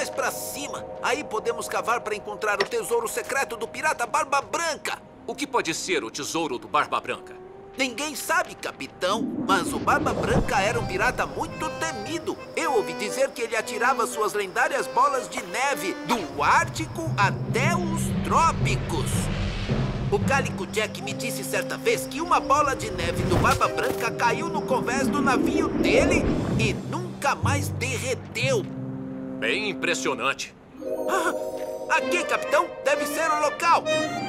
mais pra cima. Aí podemos cavar para encontrar o tesouro secreto do pirata Barba Branca. O que pode ser o tesouro do Barba Branca? Ninguém sabe, capitão, mas o Barba Branca era um pirata muito temido. Eu ouvi dizer que ele atirava suas lendárias bolas de neve do Ártico até os trópicos. O Cálico Jack me disse certa vez que uma bola de neve do Barba Branca caiu no convés do navio dele e nunca mais derreteu. Bem impressionante. Aqui, capitão, deve ser o local.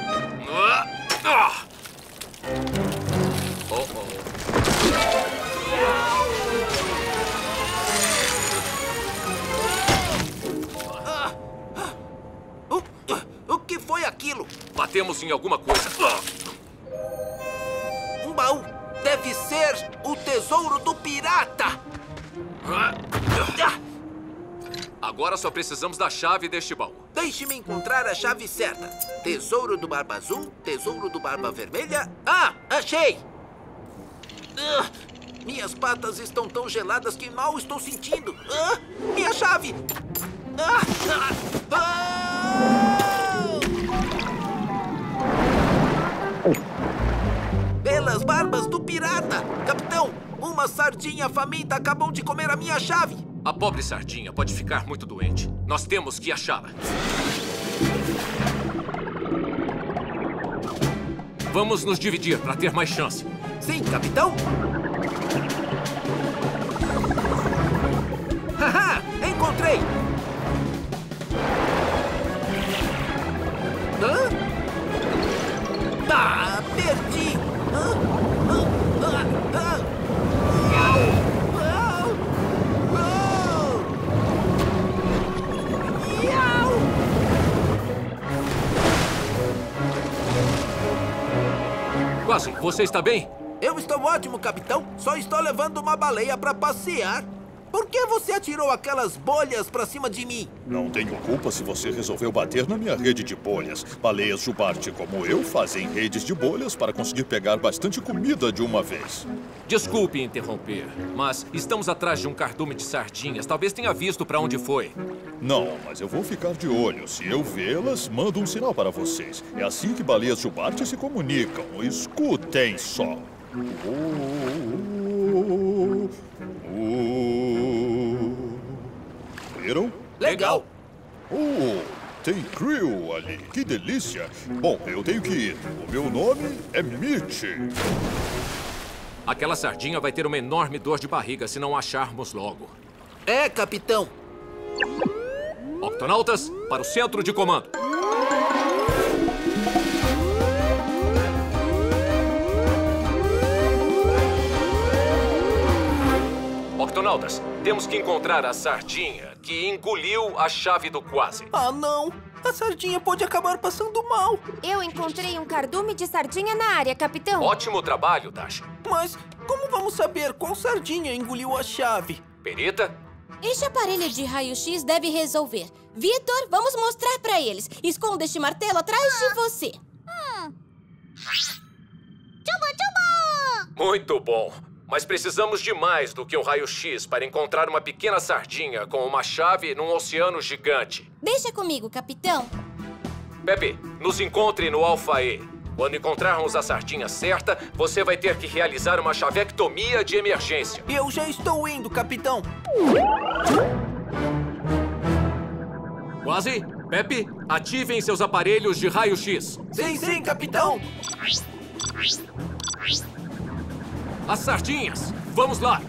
O que foi aquilo? Batemos em alguma coisa. Um baú. Deve ser o tesouro do pirata. Agora só precisamos da chave deste baú. Deixe-me encontrar a chave certa. Tesouro do Barba Azul, tesouro do Barba Vermelha. Ah, achei! Minhas patas estão tão geladas que mal estou sentindo. Minha chave! Pelas barbas do pirata! Capitão, uma sardinha faminta acabou de comer a minha chave. A pobre sardinha pode ficar muito doente. Nós temos que achá-la. Vamos nos dividir para ter mais chance. Sim, capitão. Haha! Encontrei! Perdi! Quase, você está bem? Eu estou ótimo, capitão. Só estou levando uma baleia para passear. Por que você atirou aquelas bolhas para cima de mim? Não tenho culpa se você resolveu bater na minha rede de bolhas. Baleias jubarte como eu fazem redes de bolhas para conseguir pegar bastante comida de uma vez. Desculpe interromper, mas estamos atrás de um cardume de sardinhas. Talvez tenha visto para onde foi. Não, mas eu vou ficar de olho. Se eu vê-las, mando um sinal para vocês. É assim que baleias jubarte se comunicam. Escutem só. Viram? Legal! Tem krill ali. Que delícia. Bom, eu tenho que ir. O meu nome é Mitch. Aquela sardinha vai ter uma enorme dor de barriga se não acharmos logo. É, capitão. Octonautas, para o centro de comando. Octonautas, temos que encontrar a sardinha que engoliu a chave do Quase. Ah, não! A sardinha pode acabar passando mal. Eu encontrei um cardume de sardinha na área, capitão. Ótimo trabalho, Dasha. Mas como vamos saber qual sardinha engoliu a chave? Perita? Este aparelho de raio-x deve resolver. Vitor, vamos mostrar pra eles. Esconda este martelo atrás de você. Muito bom. Mas precisamos de mais do que um raio-x para encontrar uma pequena sardinha com uma chave num oceano gigante. Deixa comigo, capitão. Pepe, nos encontre no Alfa E. Quando encontrarmos a sardinha certa, você vai ter que realizar uma chavectomia de emergência. Eu já estou indo, capitão. Quase? Pepe, ativem seus aparelhos de raio-x. Sim, capitão. As sardinhas! Vamos lá!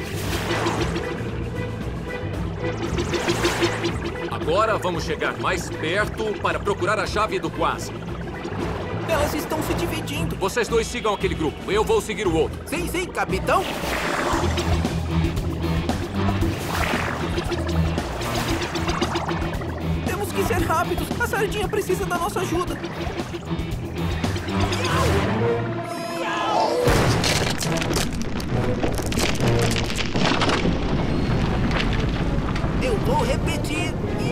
Agora vamos chegar mais perto para procurar a chave do Quase. Elas estão se dividindo. Vocês dois sigam aquele grupo. Eu vou seguir o outro. Sim, capitão. Temos que ser rápidos. A sardinha precisa da nossa ajuda. Eu vou repetir.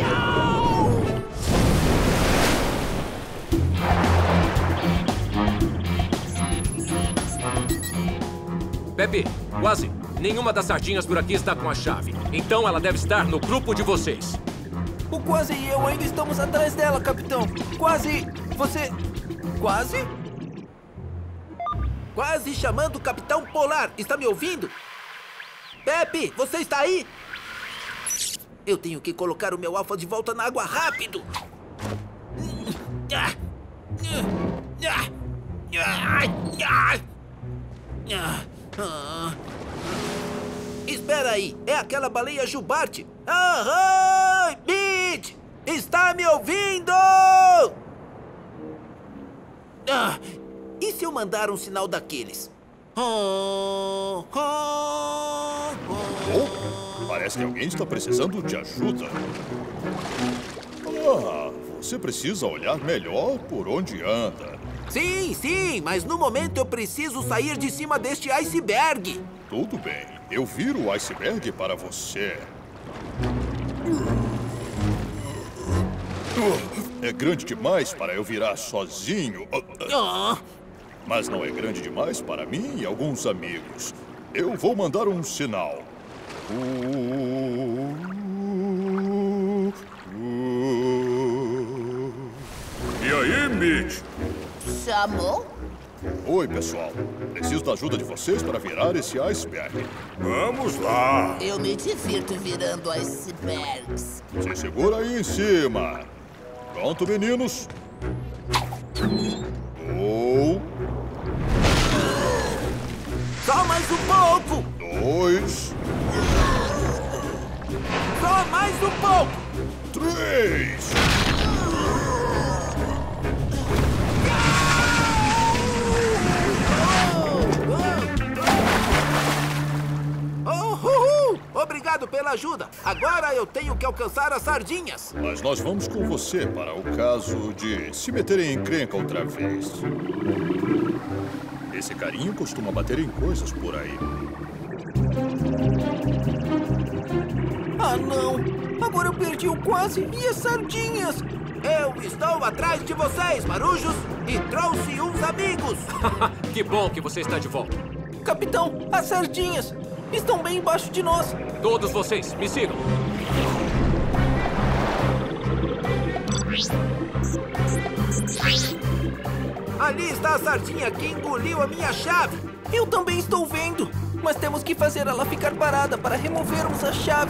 Pepe, Quase, nenhuma das sardinhas por aqui está com a chave. Então ela deve estar no grupo de vocês. O Quase e eu ainda estamos atrás dela, capitão. Quase... Você... Quase? Quase chamando o Capitão Polar. Está me ouvindo? Pepe, você está aí? Eu tenho que colocar o meu alfa de volta na água rápido. Espera aí, é aquela baleia jubarte. Aham, Mitch! Está me ouvindo? E se eu mandar um sinal daqueles? Parece que alguém está precisando de ajuda. Você precisa olhar melhor por onde anda. Sim, sim, mas no momento eu preciso sair de cima deste iceberg. Tudo bem, eu viro o iceberg para você. É grande demais para eu virar sozinho. Mas não é grande demais para mim e alguns amigos. Eu vou mandar um sinal. E aí, Mitch? Chamou? Oi, pessoal. Preciso da ajuda de vocês para virar esse iceberg. Vamos lá. Eu me divirto virando icebergs. Se segura aí em cima. Pronto, meninos? Só mais um pouco! 2. Só mais um pouco! 3. Obrigado pela ajuda. Agora eu tenho que alcançar as sardinhas. Mas nós vamos com você para o caso de se meterem em encrenca outra vez. Esse carinho costuma bater em coisas por aí. Ah, não! Agora eu perdi o Quase e as sardinhas! Eu estou atrás de vocês, marujos, e trouxe uns amigos. Que bom que você está de volta. Capitão, as sardinhas estão bem embaixo de nós. Todos vocês, me sigam. Ali está a sardinha que engoliu a minha chave. Eu também estou vendo. Mas temos que fazer ela ficar parada para removermos a chave.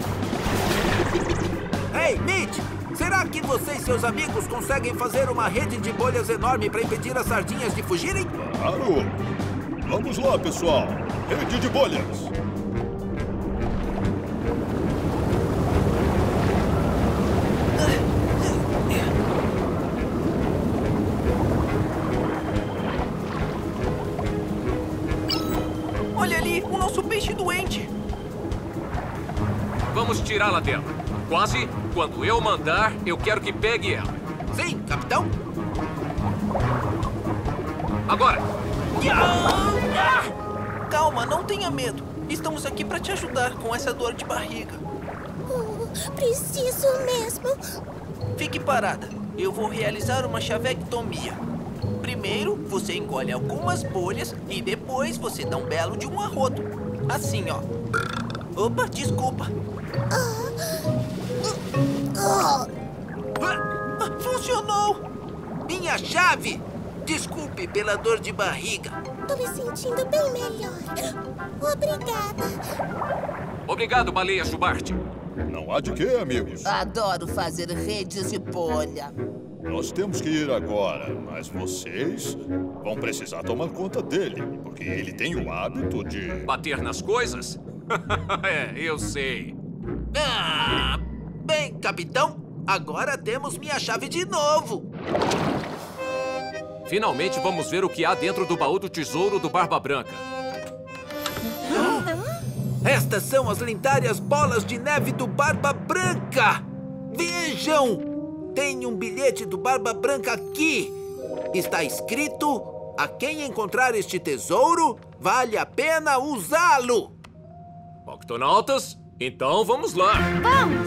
Ei, Mitch! Será que você e seus amigos conseguem fazer uma rede de bolhas enorme para impedir as sardinhas de fugirem? Claro! Vamos lá, pessoal! Rede de bolhas! Olha ali, o nosso peixe doente. Vamos tirá-la dela. Quase, quando eu mandar, eu quero que pegue ela. Sim, capitão. Agora! Calma, não tenha medo. Estamos aqui para te ajudar com essa dor de barriga. Preciso mesmo. Fique parada. Eu vou realizar uma chavectomia. Primeiro, você engole algumas bolhas e depois você dá um belo de um arroto. Assim, ó. Opa, desculpa. Funcionou! Minha chave! Desculpe pela dor de barriga. Tô me sentindo bem melhor. Obrigada. Obrigado, baleia jubarte. Não há de quê, amigos. Adoro fazer redes de bolha. Nós temos que ir agora, mas vocês vão precisar tomar conta dele, porque ele tem o hábito de... Bater nas coisas? É, eu sei. Bem, capitão, agora temos minha chave de novo. Finalmente vamos ver o que há dentro do baú do tesouro do Barba Branca. Estas são as lendárias bolas de neve do Barba Branca. Vejam! Tem um bilhete do Barba Branca aqui. Está escrito: a quem encontrar este tesouro, vale a pena usá-lo. Octonautas, então vamos lá. Vamos!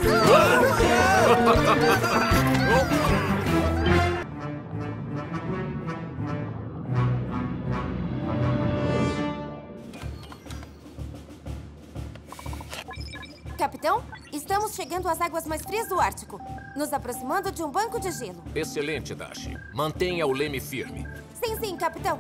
Capitão, Estamos chegando às águas mais frias do Ártico, nos aproximando de um banco de gelo. Excelente, Dashi. Mantenha o leme firme. Sim, sim, capitão.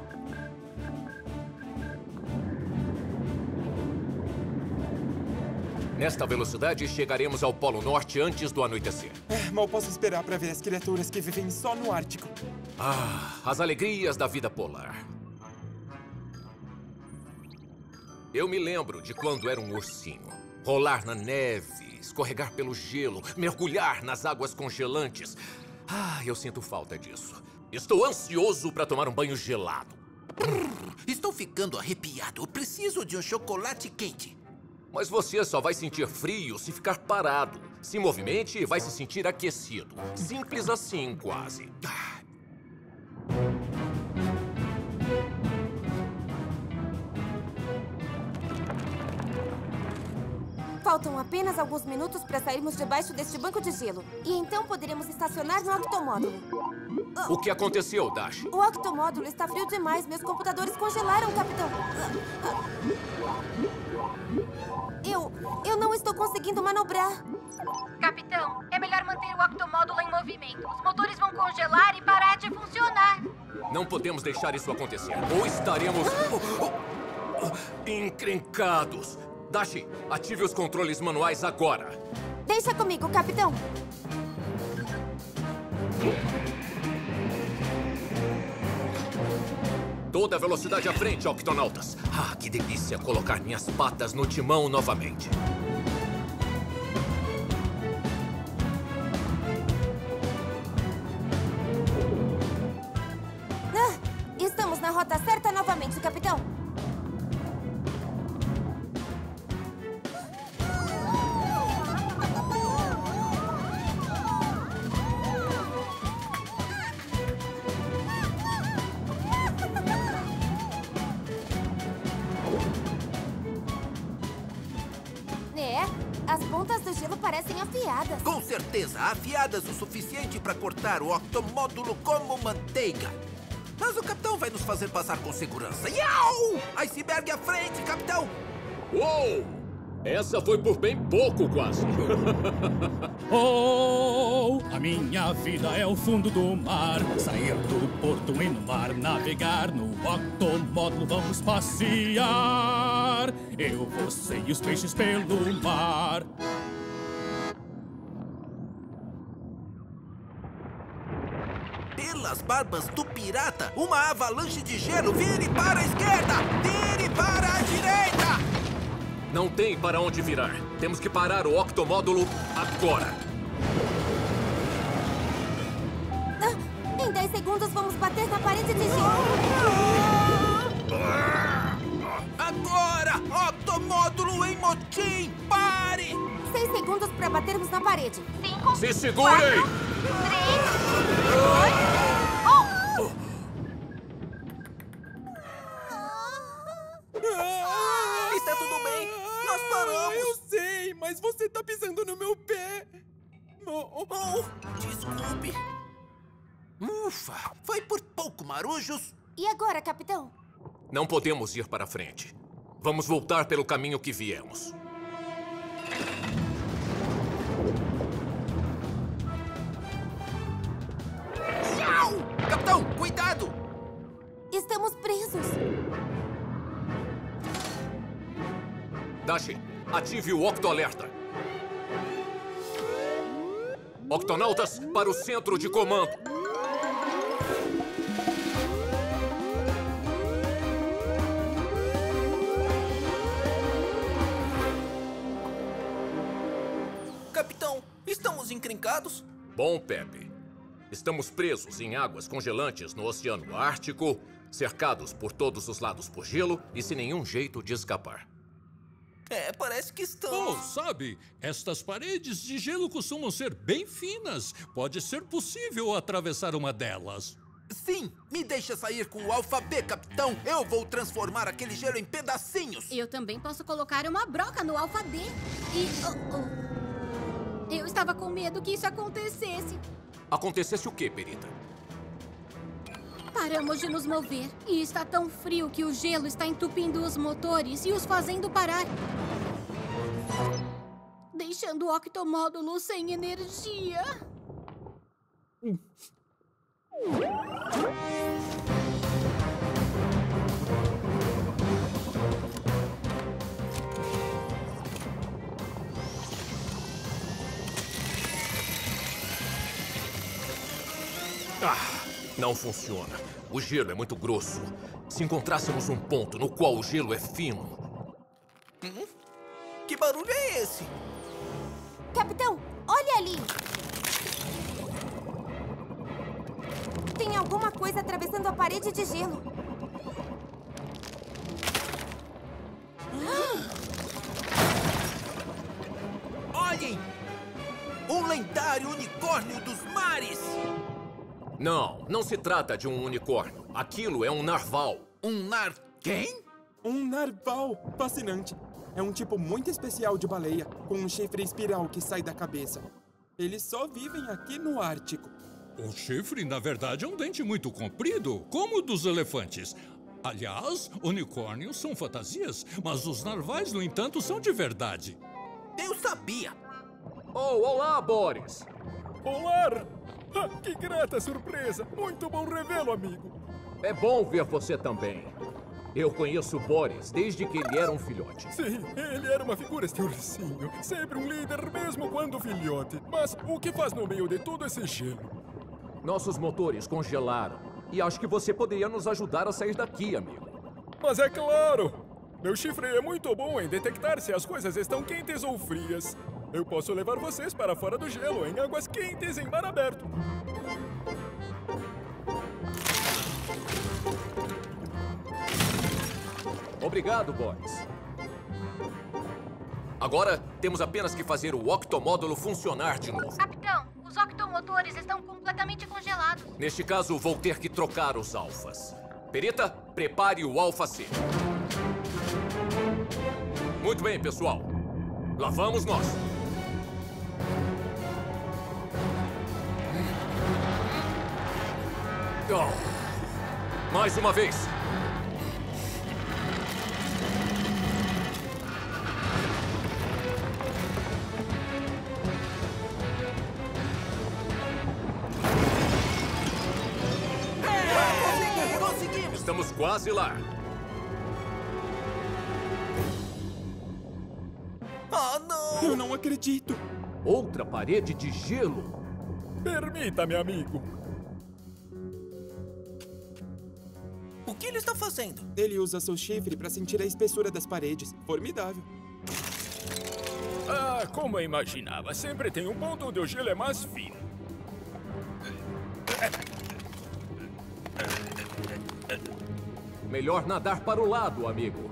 Nesta velocidade, chegaremos ao Polo Norte antes do anoitecer. Mal posso esperar para ver as criaturas que vivem só no Ártico. Ah, as alegrias da vida polar. Eu me lembro de quando era um ursinho. Rolar na neve, escorregar pelo gelo, mergulhar nas águas congelantes. Ah, eu sinto falta disso. Estou ansioso para tomar um banho gelado. Estou ficando arrepiado. Eu preciso de um chocolate quente. Mas você só vai sentir frio se ficar parado. Se movimente, vai se sentir aquecido. Simples assim, quase. Faltam apenas alguns minutos para sairmos debaixo deste banco de gelo. E então poderemos estacionar no octomódulo. O que aconteceu, Dashi? O octomódulo está frio demais. Meus computadores congelaram, capitão. Eu não estou conseguindo manobrar. Capitão, é melhor manter o octomódulo em movimento. Os motores vão congelar e parar de funcionar. Não podemos deixar isso acontecer. Ou estaremos... encrencados. Dashi, ative os controles manuais agora. Deixa comigo, capitão. Toda a velocidade à frente, octonautas. Ah, que delícia colocar minhas patas no timão novamente. Estamos na rota certa novamente, capitão. As pontas do gelo parecem afiadas. Com certeza, afiadas o suficiente para cortar o octomódulo como manteiga. Mas o capitão vai nos fazer passar com segurança. Iau! Iceberg à frente, capitão! Uou! Essa foi por bem pouco, quase. Oh, a minha vida é o fundo do mar. Sair do porto e no mar navegar. No octomódulo vamos passear. Eu, você e os peixes pelo mar. Pelas barbas do pirata, uma avalanche de gelo. Vire para a esquerda! Vire para a direita! Não tem para onde virar. Temos que parar o octomódulo agora. Em 10 segundos vamos bater na parede de gelo. Agora! Octomódulo em motim! Pare! 6 segundos para batermos na parede. 5, Se segurem! 4, 3, 2, 1. Está tudo bem. Nós paramos. Eu sei, mas você tá pisando no meu pé. Desculpe. Ufa! Foi por pouco, marujos. E agora, capitão? Não podemos ir para frente. Vamos voltar pelo caminho que viemos. Tchau! Capitão, cuidado! Estamos presos. Dashi, ative o octoalerta. Octonautas, para o centro de comando. Capitão, estamos encrencados? Bom, Pepe. Estamos presos em águas congelantes no Oceano Ártico, cercados por todos os lados por gelo e sem nenhum jeito de escapar. Parece que estamos... sabe, estas paredes de gelo costumam ser bem finas. Pode ser possível atravessar uma delas. Sim, me deixa sair com o Alfa B, capitão. Eu vou transformar aquele gelo em pedacinhos. Eu também posso colocar uma broca no Alfa D. Eu estava com medo que isso acontecesse. Acontecesse o quê, Perita? Paramos de nos mover. E está tão frio que o gelo está entupindo os motores e os fazendo parar. deixando o octomódulo sem energia. Não funciona. O gelo é muito grosso. Se encontrássemos um ponto no qual o gelo é fino... Que barulho é esse? Capitão, olha ali! Tem alguma coisa atravessando a parede de gelo. Olhem! Um lendário unicórnio dos mares! Não se trata de um unicórnio. Aquilo é um narval. Quem? Um narval. Fascinante. É um tipo muito especial de baleia, com um chifre espiral que sai da cabeça. Eles só vivem aqui no Ártico. O chifre, na verdade, é um dente muito comprido, como o dos elefantes. Aliás, unicórnios são fantasias, mas os narvais, no entanto, são de verdade. Eu sabia! Olá, Boris! Olá! Que grata surpresa! Muito bom revê-lo, amigo! É bom ver você também. Eu conheço o Boris desde que ele era um filhote. Sim, ele era uma figura este ursinho. Sempre um líder, mesmo quando filhote. Mas o que faz no meio de todo esse gelo? Nossos motores congelaram. E acho que você poderia nos ajudar a sair daqui, amigo. Mas é claro! Meu chifre é muito bom em detectar se as coisas estão quentes ou frias. Eu posso levar vocês para fora do gelo, em águas quentes, em mar aberto. Obrigado, Boris. Agora, temos apenas que fazer o octomódulo funcionar de novo. Capitão, os octomotores estão completamente congelados. Neste caso, vou ter que trocar os alfas. Perita, prepare o alfa C. Muito bem, pessoal. Lá vamos nós. Mais uma vez. Conseguimos! Estamos quase lá. Oh, não! Eu não acredito! Outra parede de gelo? Permita-me, amigo. O que ele está fazendo? Ele usa seu chifre para sentir a espessura das paredes. Formidável. Como eu imaginava, sempre tem um ponto onde o gelo é mais fino. Melhor nadar para o lado, amigo.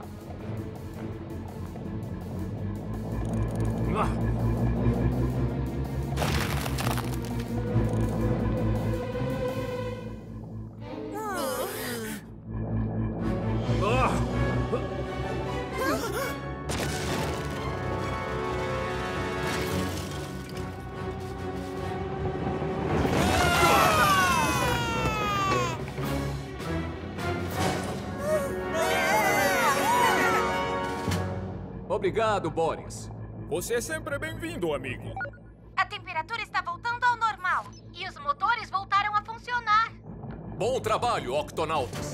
Obrigado, Boris. Você é sempre bem-vindo, amigo. A temperatura está voltando ao normal e os motores voltaram a funcionar. Bom trabalho, octonautas.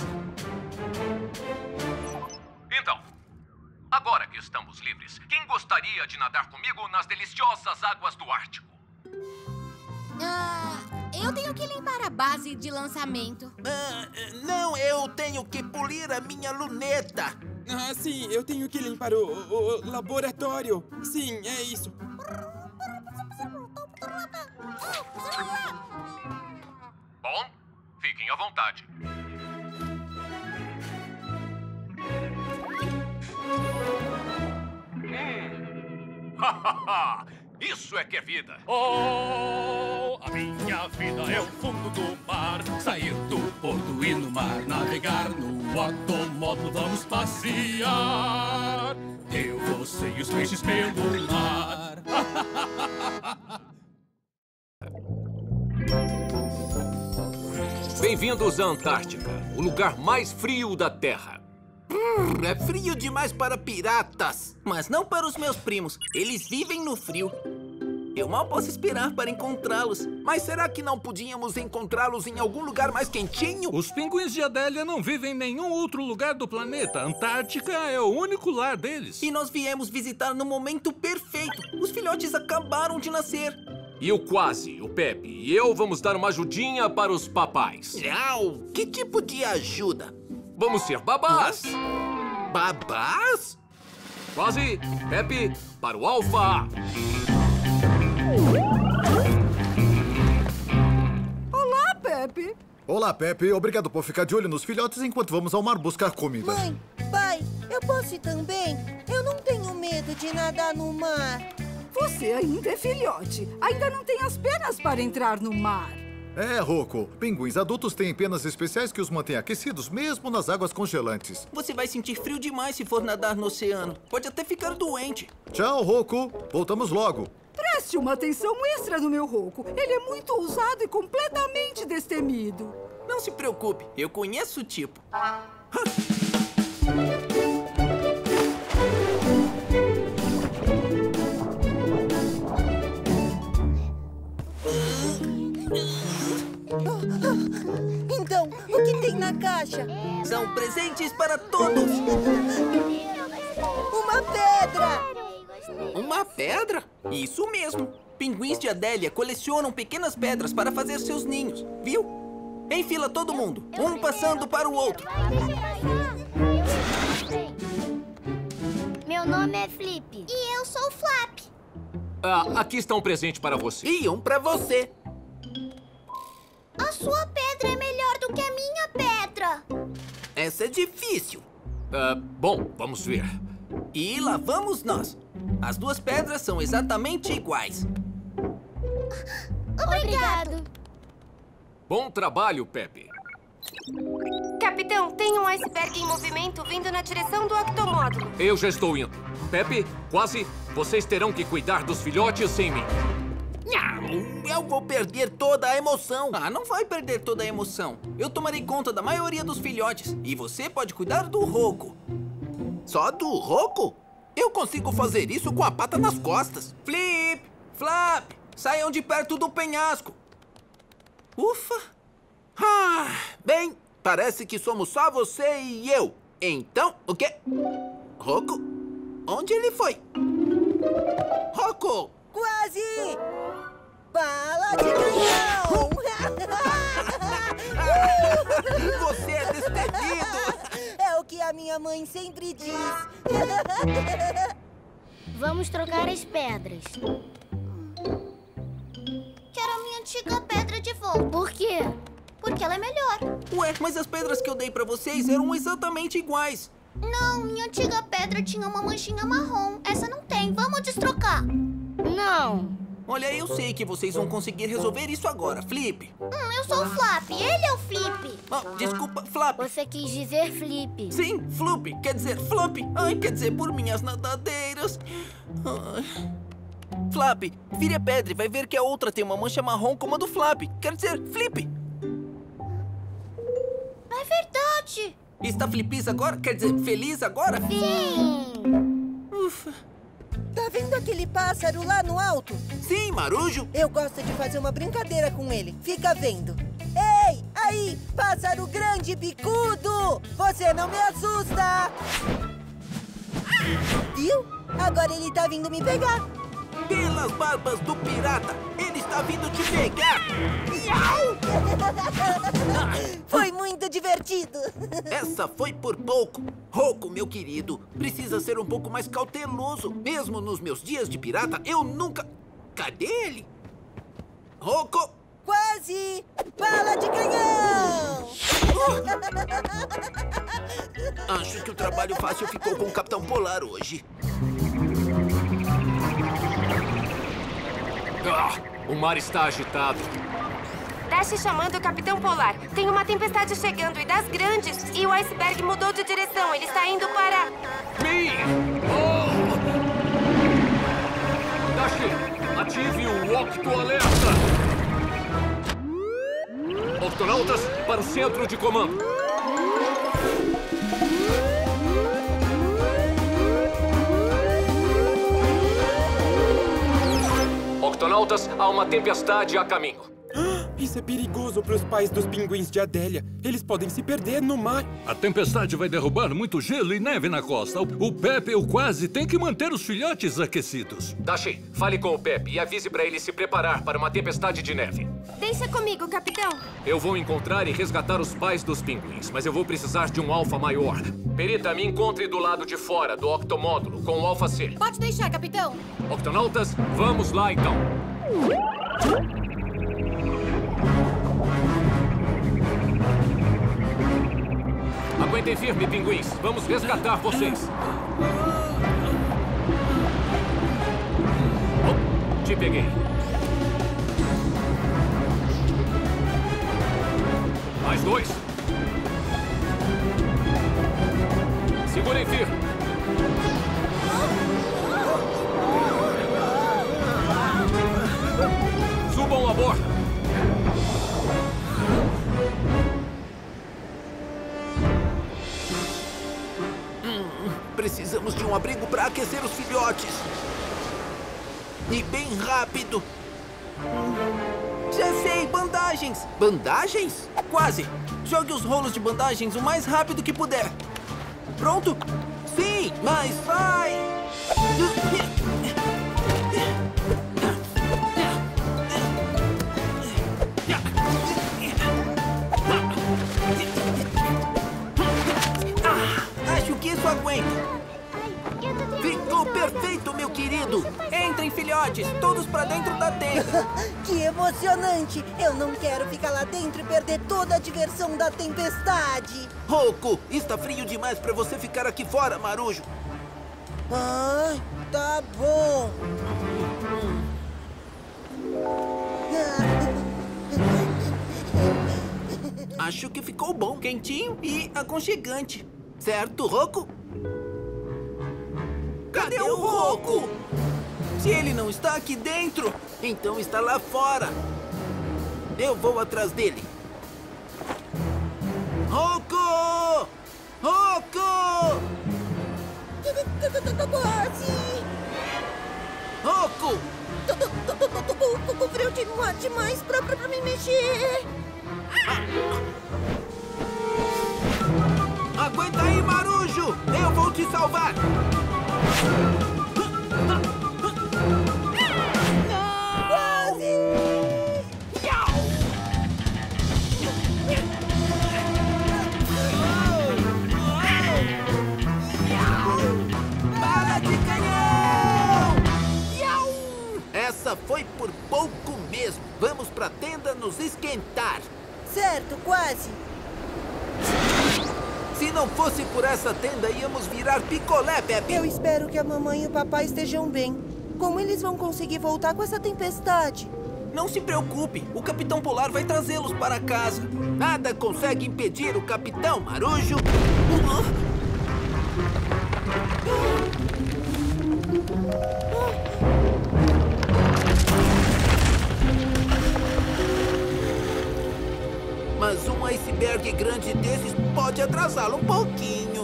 Então, agora que estamos livres, quem gostaria de nadar comigo nas deliciosas águas do Ártico? Eu tenho que limpar a base de lançamento. Não, eu tenho que polir a minha luneta. Sim, eu tenho que limpar o laboratório. Sim, é isso. Bom, fiquem à vontade. Isso é que é vida. Oh, a minha vida é o fundo do mar. Sair do porto e no mar navegar. No octomódulo vamos passear. Eu, você e os peixes pelo mar. Bem-vindos à Antártica, o lugar mais frio da Terra. É frio demais para piratas. Mas não para os meus primos. Eles vivem no frio. Eu mal posso esperar para encontrá-los. Mas será que não podíamos encontrá-los em algum lugar mais quentinho? Os pinguins de Adélia não vivem em nenhum outro lugar do planeta. A Antártica é o único lar deles. E nós viemos visitar no momento perfeito. Os filhotes acabaram de nascer. E o Quase, o Pepe e eu vamos dar uma ajudinha para os papais. Não! Que tipo de ajuda? Vamos ser babás. Babás? Quase, Pepe, para o Alfa. Olá, Pepe. Olá, Pepe. Obrigado por ficar de olho nos filhotes enquanto vamos ao mar buscar comida. Mãe, pai, eu posso ir também? Eu não tenho medo de nadar no mar. Você ainda é filhote. Ainda não tem as penas para entrar no mar. É, Rocco. Pinguins adultos têm penas especiais que os mantêm aquecidos mesmo nas águas congelantes. Você vai sentir frio demais se for nadar no oceano. Pode até ficar doente. Tchau, Rocco. Voltamos logo. Preste uma atenção extra no meu Rocco. Ele é muito ousado e completamente destemido. Não se preocupe, eu conheço o tipo. Então, o que tem na caixa? São presentes para todos. Uma pedra! Uma pedra? Isso mesmo. Pinguins de Adélia colecionam pequenas pedras para fazer seus ninhos, viu? Em fila todo mundo, um passando para o outro. Meu nome é Flip. E eu sou Flap. Aqui está um presente para você. E um para você. A sua pedra é melhor do que a minha pedra. Essa é difícil. Bom, vamos ver. E lá vamos nós. As duas pedras são exatamente iguais. Obrigado. Bom trabalho, Pepe. Capitão, tem um iceberg em movimento vindo na direção do octomódulo. Eu já estou indo. Pepe, Quase, vocês terão que cuidar dos filhotes sem mim. Eu vou perder toda a emoção. Não vai perder toda a emoção. Eu tomarei conta da maioria dos filhotes. E você pode cuidar do Rocco. Só do Rocco? Eu consigo fazer isso com a pata nas costas. Flip, Flap, saiam de perto do penhasco. Ufa. Bem, parece que somos só você e eu. Então, o quê? Rocco? Onde ele foi? Rocco! Quase! Bala de canhão! Você é destemido! É o que a minha mãe sempre diz. Vamos trocar as pedras. Quero a minha antiga pedra de volta. Por quê? Porque ela é melhor. Ué, mas as pedras que eu dei pra vocês eram exatamente iguais. Não, minha antiga pedra tinha uma manchinha marrom. Essa não tem. Vamos destrocar. Não. Olha, eu sei que vocês vão conseguir resolver isso agora, Flip. Eu sou o Flap, ele é o Flip. Desculpa, Flap. Você quis dizer Flip. Sim, Flop, quer dizer Flop. Quer dizer por minhas nadadeiras. Flap, vire a pedra e vai ver que a outra tem uma mancha marrom como a do Flap. Quer dizer, Flip. É verdade. Está feliz agora? Quer dizer, feliz agora? Sim. Ufa. Tá vendo aquele pássaro lá no alto? Sim, Marujo. Eu gosto de fazer uma brincadeira com ele. Fica vendo. Ei, aí, pássaro grande e bicudo! Você não me assusta! Viu? Agora ele tá vindo me pegar. Pelas barbas do pirata, ele está vindo te pegar! Foi muito divertido! Essa foi por pouco. Rocco, meu querido, precisa ser um pouco mais cauteloso. Mesmo nos meus dias de pirata, eu nunca... Cadê ele? Rocco! Quase! Bala de canhão! Acho que o trabalho fácil ficou com o Capitão Polar hoje. O mar está agitado. Dash chamando o Capitão Polar. Tem uma tempestade chegando e das grandes. E o iceberg mudou de direção. Ele está indo para... Dash, ative o Octo-alerta. Octonautas, para o centro de comando. Octonautas, há uma tempestade a caminho. Isso é perigoso para os pais dos pinguins de Adélia. Eles podem se perder no mar. A tempestade vai derrubar muito gelo e neve na costa. O Pepe e o Quase têm que manter os filhotes aquecidos. Dashi, fale com o Pepe e avise para ele se preparar para uma tempestade de neve. Deixa comigo, capitão. Eu vou encontrar e resgatar os pais dos pinguins, mas eu vou precisar de um alfa maior. Perita, me encontre do lado de fora do octomódulo com o alfa C. Pode deixar, capitão. Octonautas, vamos lá então. Aguentem firme, pinguins. Vamos resgatar vocês. Oh, te peguei. Mais 2. Segurem firme. Subam a bordo. Precisamos de um abrigo para aquecer os filhotes. E bem rápido. Já sei, bandagens. Bandagens? Quase. Jogue os rolos de bandagens o mais rápido que puder. Pronto? Sim, mas vai! Acho que isso aguenta. Ficou perfeito, meu querido. Entrem, filhotes, todos pra dentro da tenda. Que emocionante! Eu não quero ficar lá dentro e perder toda a diversão da tempestade. Roku, está frio demais para você ficar aqui fora, Marujo. Ah, tá bom. Acho que ficou bom. Quentinho e aconchegante. Certo, Roku? Cadê o Roku? Se ele não está aqui dentro, então está lá fora. Eu vou atrás dele. Roku! Roku! Quase! Roku! Tô com frio demais pra me mexer. Aguenta aí, Marujo! Eu vou te salvar! Bala de canhão! Essa foi por pouco mesmo. Vamos pra tenda nos esquentar. Certo, Quase. Se não fosse por essa tenda, íamos virar picolé, Pepe. Eu espero que a mamãe e o papai estejam bem. Como eles vão conseguir voltar com essa tempestade? Não se preocupe, o Capitão Polar vai trazê-los para casa. Nada consegue impedir o Capitão Marujo. Mas um iceberg grande desses pode atrasá-lo um pouquinho.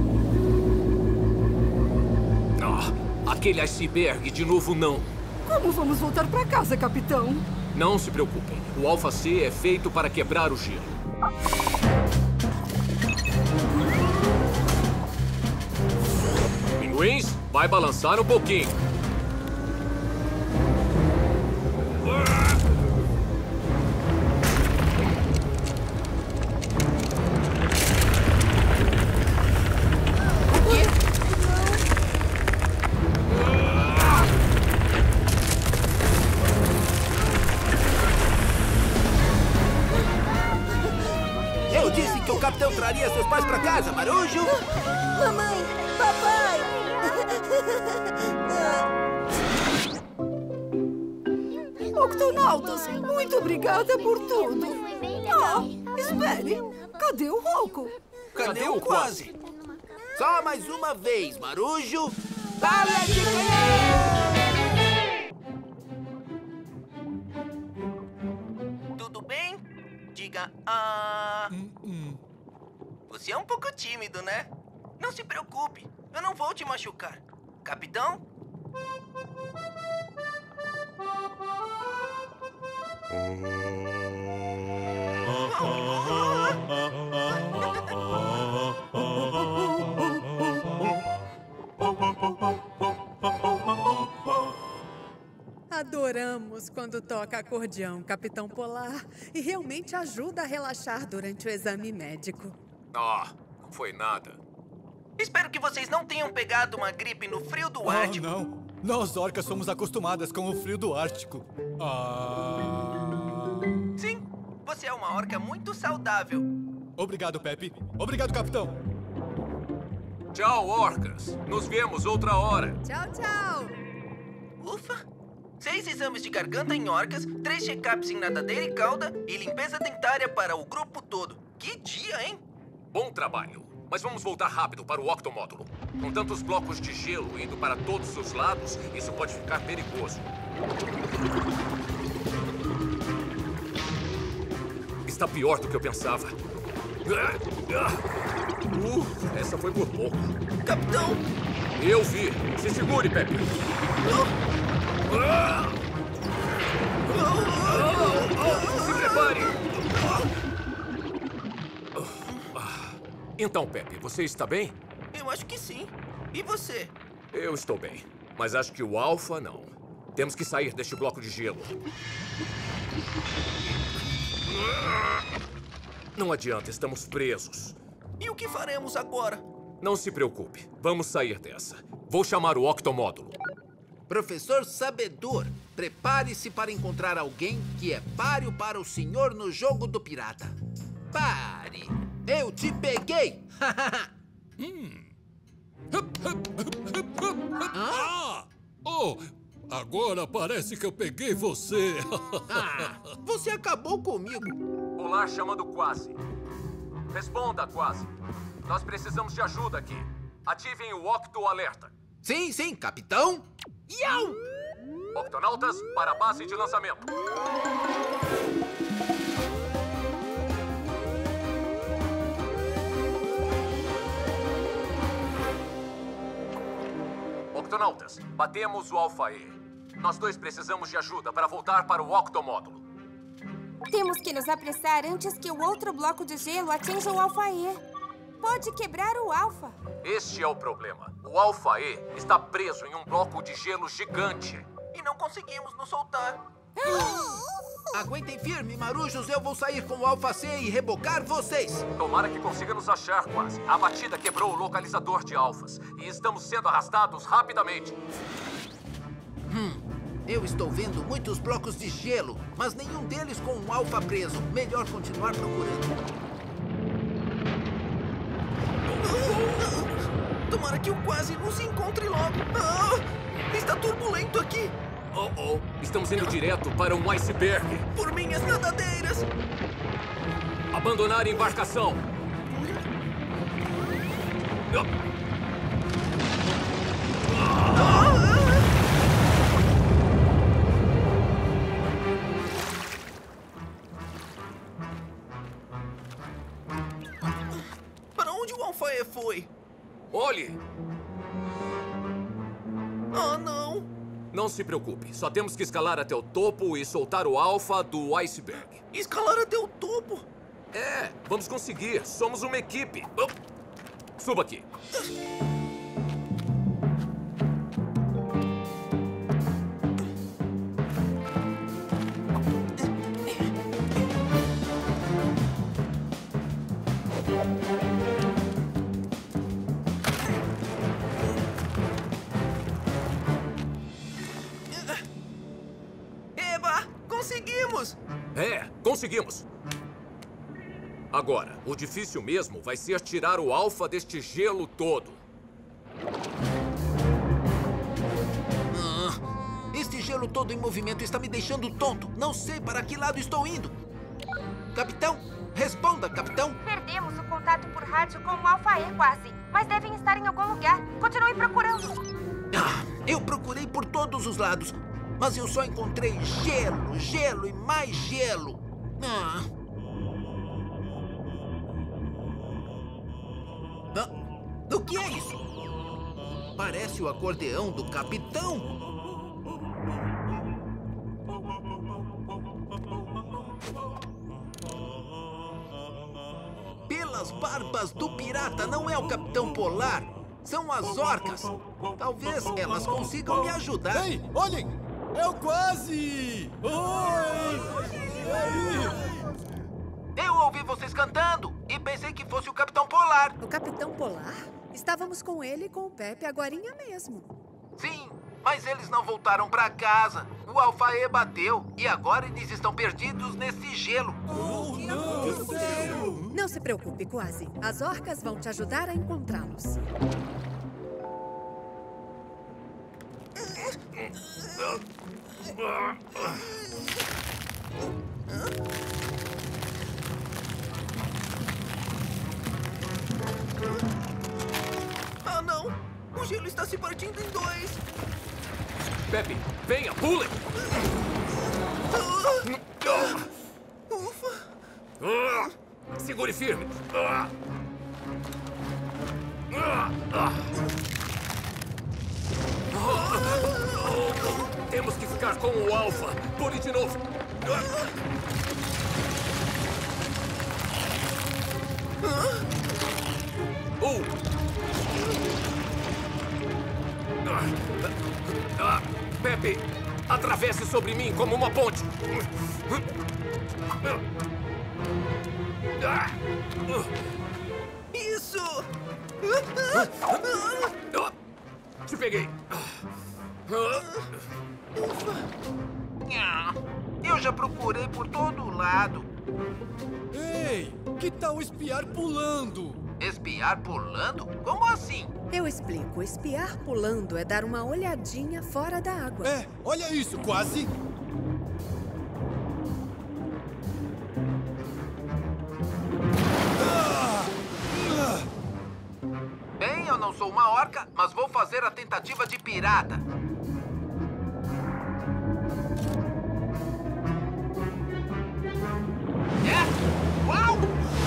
Aquele iceberg de novo não. Como vamos voltar para casa, capitão? Não se preocupem. O Alfa C é feito para quebrar o gelo. Pinguins, vai balançar um pouquinho. Eu disse que o capitão traria seus pais pra casa, Marujo! Mamãe, papai! Octonautas, muito obrigada por tudo. Espere, cadê o Roku? Cadê o Quase? Só mais uma vez, Marujo! Bala de canhão! Tudo bem? Diga, Você é um pouco tímido, né? Não se preocupe, eu não vou te machucar. Capitão? Adoramos quando toca acordeão, Capitão Polar. E realmente ajuda a relaxar durante o exame médico. Ah, não foi nada. Espero que vocês não tenham pegado uma gripe no frio do Ártico. Não. Nós, orcas, somos acostumadas com o frio do Ártico. Sim, você é uma orca muito saudável. Obrigado, Pepe. Obrigado, capitão. Tchau, orcas. Nos vemos outra hora. Tchau, tchau. Ufa. 6 exames de garganta em orcas, 3 check-ups em nadadeira e cauda e limpeza dentária para o grupo todo. Que dia, hein? Bom trabalho. Mas vamos voltar rápido para o octomódulo. Com tantos blocos de gelo indo para todos os lados, isso pode ficar perigoso. Está pior do que eu pensava. Essa foi por pouco. Capitão! Eu vi. Se segure, Pepe. Se prepare! Então, Pepe, você está bem? Eu acho que sim. E você? Eu estou bem, mas acho que o Alpha não. Temos que sair deste bloco de gelo. Não adianta, estamos presos. E o que faremos agora? Não se preocupe, vamos sair dessa. Vou chamar o octomódulo. Professor Sabedor, prepare-se para encontrar alguém que é páreo para o senhor no jogo do pirata. Pare! Eu te peguei! Oh, agora parece que eu peguei você. Você acabou comigo. Olá, chamando Quasi. Responda, Quasi. Nós precisamos de ajuda aqui. Ativem o Octo-alerta. Sim, sim, capitão. Iau! Octonautas, para a base de lançamento. Octonautas, batemos o Alpha E. Nós dois precisamos de ajuda para voltar para o octomódulo. Temos que nos apressar antes que o outro bloco de gelo atinja o Alpha E. Pode quebrar o Alpha. Este é o problema. O Alpha E está preso em um bloco de gelo gigante. E não conseguimos nos soltar. Aguentem firme, marujos. Eu vou sair com o Alpha C e rebocar vocês. Tomara que consiga nos achar, Quasi. A batida quebrou o localizador de alfas. E estamos sendo arrastados rapidamente. Eu estou vendo muitos blocos de gelo, mas nenhum deles com um Alpha preso. Melhor continuar procurando. Tomara que o Quasi nos encontre logo. Está turbulento aqui. Estamos indo direto para um iceberg. Por minhas nadadeiras. Abandonar a embarcação. Para onde o Alpha E foi? Olhe! Não! Não se preocupe. Só temos que escalar até o topo e soltar o Alpha do iceberg. Escalar até o topo? É, vamos conseguir. Somos uma equipe. Suba aqui. Conseguimos! Conseguimos. Agora, o difícil mesmo vai ser tirar o Alpha deste gelo todo. Este gelo todo em movimento está me deixando tonto. Não sei para que lado estou indo. Capitão, responda, capitão. Perdemos o contato por rádio com o Alpha E, Quasi. Mas devem estar em algum lugar. Continue procurando. Eu procurei por todos os lados. Mas eu só encontrei gelo, gelo e mais gelo. O que é isso? Parece o acordeão do capitão. bombas do pirata não é o Capitão Polar. São as orcas. Talvez elas consigam me ajudar. Ei, olhem! É o Quase! Oi! Eu ouvi vocês cantando e pensei que fosse o Capitão Polar. O Capitão Polar? Estávamos com ele e com o Pepe agorinha mesmo. Sim, mas eles não voltaram pra casa. O Alfaê bateu e agora eles estão perdidos nesse gelo. Oh, não! Sério? Não se preocupe, Quase. As orcas vão te ajudar a encontrá-los. Ah, não! O gelo está se partindo em dois. Pepe, venha, pule! Ufa! Segure firme! Temos que ficar com o Alfa. Pule de novo. Pepe, atravesse sobre mim como uma ponte. Isso! Te peguei. Eu já procurei por todo lado. Ei, que tal espiar pulando? Espiar pulando? Como assim? Eu explico. Espiar pulando é dar uma olhadinha fora da água. É, olha isso, Quase! Bem, eu não sou uma orca, mas vou fazer a tentativa de pirata. Uau!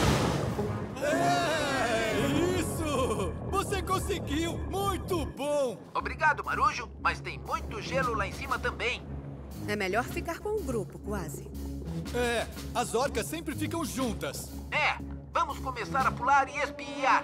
Isso! Você conseguiu! Muito bom! Obrigado, Marujo, mas tem muito gelo lá em cima também. É melhor ficar com o grupo, Quase. É, as orcas sempre ficam juntas. É, vamos começar a pular e espiar.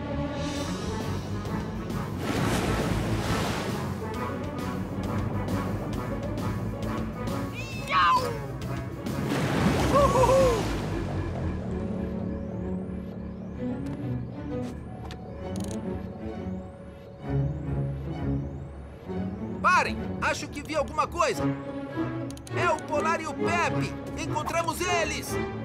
Parem! Acho que vi alguma coisa. É o Polar e o Pepe! Encontramos eles!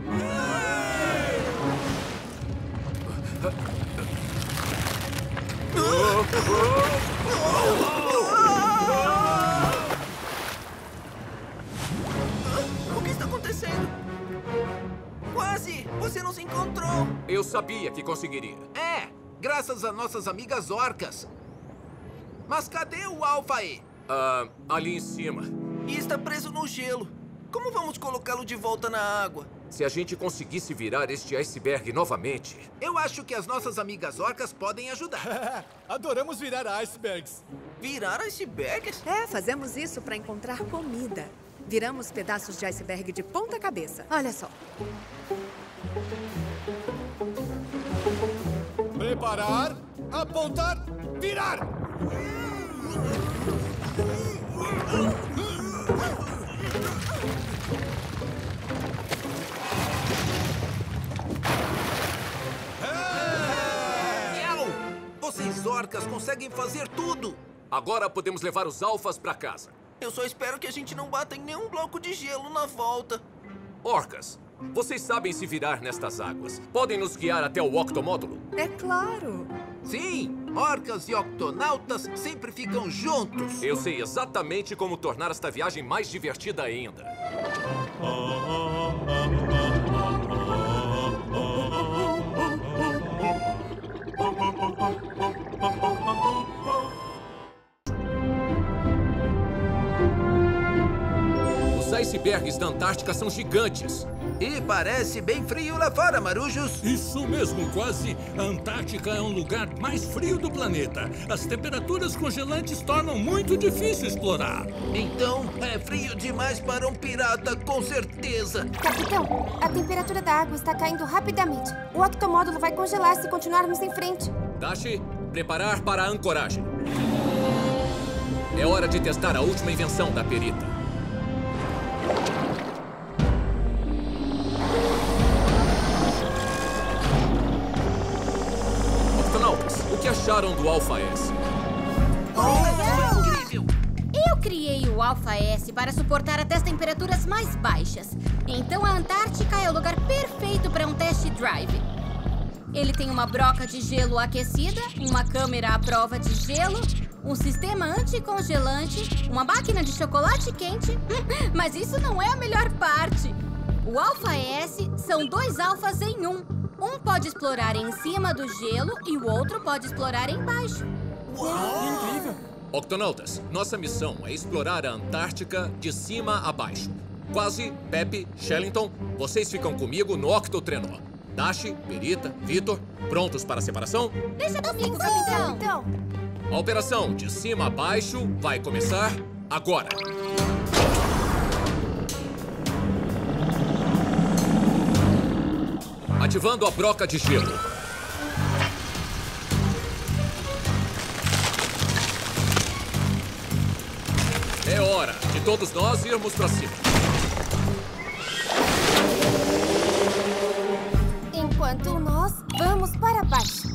O que está acontecendo? Quase! Você não se encontrou! Eu sabia que conseguiria. É, graças a nossas amigas orcas. Mas cadê o Alfaê? Ali em cima. E está preso no gelo. Como vamos colocá-lo de volta na água? Se a gente conseguisse virar este iceberg novamente... Eu acho que as nossas amigas orcas podem ajudar. Adoramos virar icebergs. Virar icebergs? É, fazemos isso para encontrar comida. Viramos pedaços de iceberg de ponta cabeça. Olha só. Preparar, apontar, virar! Vocês orcas conseguem fazer tudo! Agora podemos levar os alfas para casa. Eu só espero que a gente não bata em nenhum bloco de gelo na volta. Orcas, vocês sabem se virar nestas águas. Podem nos guiar até o octomódulo? É claro! Sim, orcas e octonautas sempre ficam juntos. Eu sei exatamente como tornar esta viagem mais divertida ainda. Os icebergs da Antártica são gigantes. E parece bem frio lá fora, marujos. Isso mesmo, quase. A Antártica é um lugar mais frio do planeta. As temperaturas congelantes tornam muito difícil explorar. Então, é frio demais para um pirata, com certeza. Capitão, a temperatura da água está caindo rapidamente. O octomódulo vai congelar se continuarmos em frente. Dashi, preparar para a ancoragem. É hora de testar a última invenção da perita. O que acharam do Alpha S? Incrível! Eu criei o Alpha S para suportar até as temperaturas mais baixas. Então a Antártica é o lugar perfeito para um test drive. Ele tem uma broca de gelo aquecida, uma câmera à prova de gelo, um sistema anticongelante, uma máquina de chocolate quente. Mas isso não é a melhor parte. O Alpha S são 2 alfas em um. Um pode explorar em cima do gelo e o outro pode explorar embaixo. Uau! Incrível! Octonautas, nossa missão é explorar a Antártica de cima a baixo. Quasi, Pepe, Shellington, vocês ficam comigo no Octotrenor. Dashi, Perita, Vitor, prontos para a separação? Deixa comigo, capitão! A operação de cima a baixo vai começar agora. Ativando a broca de gelo. É hora de todos nós irmos para cima. Enquanto nós vamos para baixo.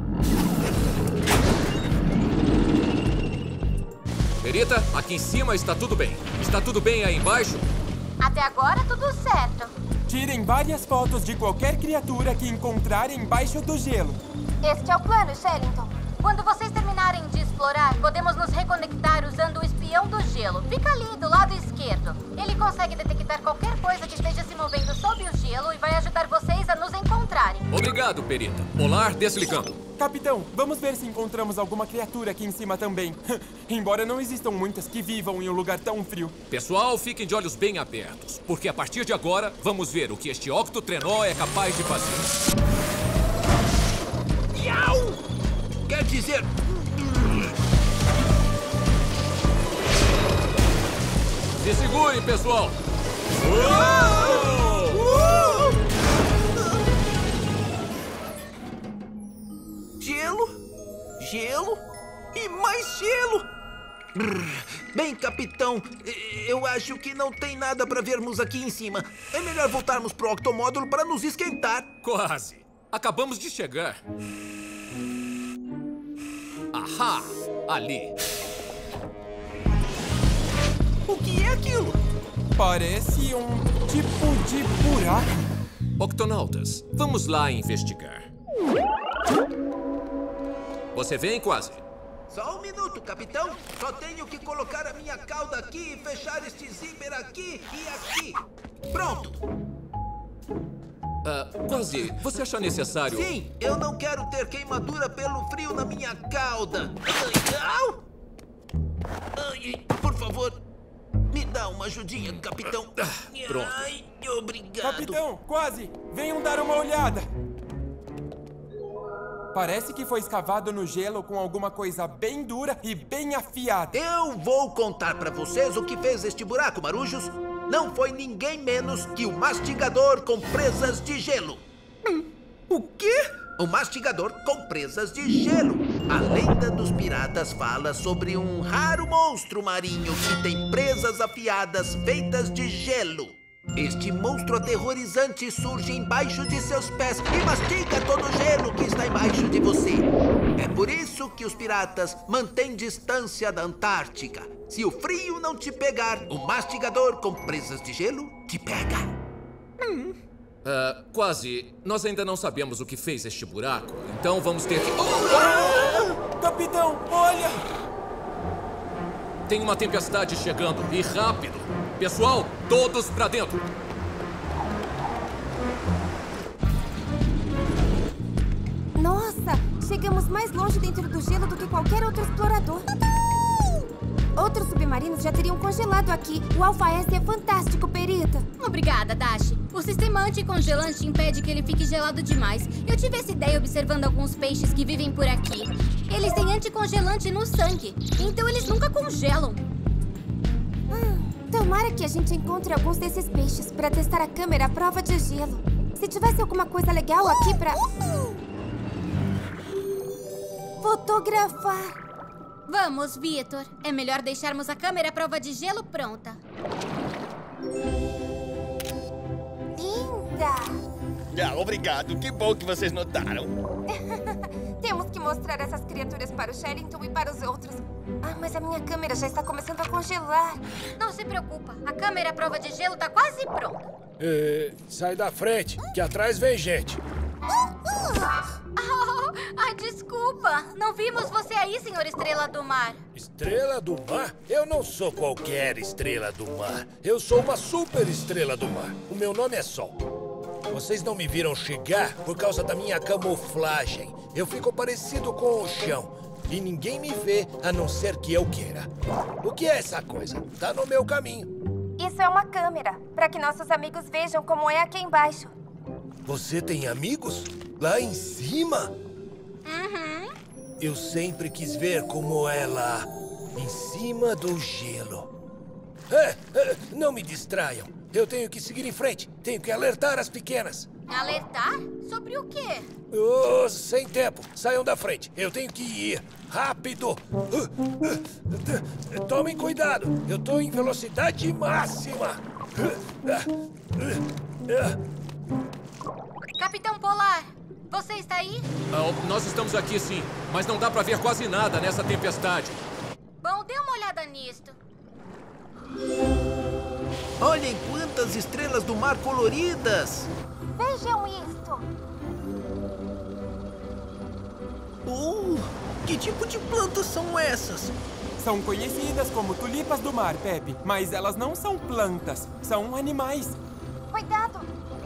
Perita, aqui em cima está tudo bem. Está tudo bem aí embaixo? Até agora, tudo certo. Tirem várias fotos de qualquer criatura que encontrarem embaixo do gelo. Este é o plano, Shellington. Quando vocês terminarem de explorar, podemos nos reconectar usando o espião do gelo. Fica ali, do lado esquerdo. Ele consegue detectar qualquer coisa que esteja se movendo sob o gelo e vai ajudar vocês a nos encontrarem. Obrigado, Perita. Polar desligando. Capitão, vamos ver se encontramos alguma criatura aqui em cima também. Embora não existam muitas que vivam em um lugar tão frio. Pessoal, fiquem de olhos bem abertos, porque a partir de agora, vamos ver o que este Octotrenor é capaz de fazer. Miau! Quer dizer... Se segurem, pessoal! Gelo, gelo e mais gelo. Bem, capitão, eu acho que não tem nada para vermos aqui em cima. É melhor voltarmos pro octomódulo para nos esquentar. Quase. Acabamos de chegar. Ahá! Ali. O que é aquilo? Parece um tipo de buraco. Octonautas, vamos lá investigar. Você vem, Quasi? Só um minuto, capitão. Só tenho que colocar a minha cauda aqui e fechar este zíper aqui e aqui. Pronto. Quasi, você acha necessário... Sim, eu não quero ter queimadura pelo frio na minha cauda. Por favor, me dá uma ajudinha, capitão. Pronto. Ai, obrigado. Capitão, Quasi, venham dar uma olhada. Parece que foi escavado no gelo com alguma coisa bem dura e bem afiada. Eu vou contar pra vocês o que fez este buraco, marujos. Não foi ninguém menos que o mastigador com presas de gelo. O quê? O mastigador com presas de gelo. A lenda dos piratas fala sobre um raro monstro marinho que tem presas afiadas feitas de gelo. Este monstro aterrorizante surge embaixo de seus pés e mastiga todo o gelo que está embaixo de você. É por isso que os piratas mantêm distância da Antártica. Se o frio não te pegar, o mastigador com presas de gelo te pega. Quasi, nós ainda não sabemos o que fez este buraco, então vamos ter que... Capitão, olha! Tem uma tempestade chegando, e rápido! Pessoal, todos pra dentro! Nossa, chegamos mais longe dentro do gelo do que qualquer outro explorador. outros submarinos já teriam congelado aqui. O Alpha S é fantástico, Perita. Obrigada, Dashi. O sistema anticongelante impede que ele fique gelado demais. Eu tive essa ideia observando alguns peixes que vivem por aqui. Eles têm anticongelante no sangue, então eles nunca congelam. Tomara que a gente encontre alguns desses peixes para testar a câmera à prova de gelo. Se tivesse alguma coisa legal aqui pra... fotografar. Vamos, Vitor. É melhor deixarmos a câmera à prova de gelo pronta. Linda! Obrigado. Que bom que vocês notaram. Temos que mostrar essas criaturas para o Sherrington e para os outros. Mas a minha câmera já está começando a congelar. Não se preocupa. A câmera à prova de gelo está quase pronta. Sai da frente, que atrás vem gente. Desculpa. Não vimos você aí, senhor Estrela do Mar. Estrela do Mar? Eu não sou qualquer estrela do mar. Eu sou uma super estrela do mar. O meu nome é Sol. Vocês não me viram chegar por causa da minha camuflagem. Eu fico parecido com o chão. E ninguém me vê a não ser que eu queira. O que é essa coisa? Tá no meu caminho. Isso é uma câmera, para que nossos amigos vejam como é aqui embaixo. Você tem amigos? Lá em cima? Uhum. Eu sempre quis ver como é lá, em cima do gelo. Não me distraiam. Eu tenho que seguir em frente. Tenho que alertar as pequenas. Alertar? Sobre o quê? Sem tempo. Saiam da frente. Eu tenho que ir. Rápido. Tomem cuidado. Eu tô em velocidade máxima. Capitão Polar, você está aí? Nós estamos aqui, sim. Mas não dá pra ver quase nada nessa tempestade. Bom, dê uma olhada nisto. Olhem quantas estrelas do mar coloridas! Vejam isto! Que tipo de plantas são essas? São conhecidas como tulipas do mar, Pepe. Mas elas não são plantas, são animais. Cuidado!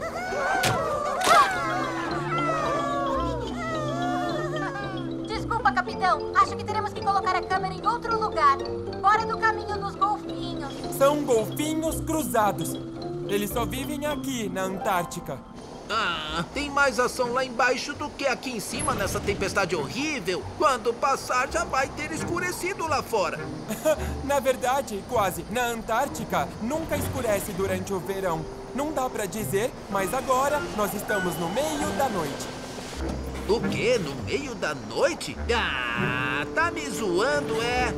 Desculpa, capitão. Acho que teremos que colocar a câmera em outro lugar. Fora do caminho dos golfinhos. São golfinhos cruzados. Eles só vivem aqui, na Antártica. Tem mais ação lá embaixo do que aqui em cima nessa tempestade horrível. Quando passar, já vai ter escurecido lá fora. Na verdade, quase. Na Antártica, nunca escurece durante o verão. Não dá pra dizer, mas agora nós estamos no meio da noite. O quê? No meio da noite? Tá me zoando, é?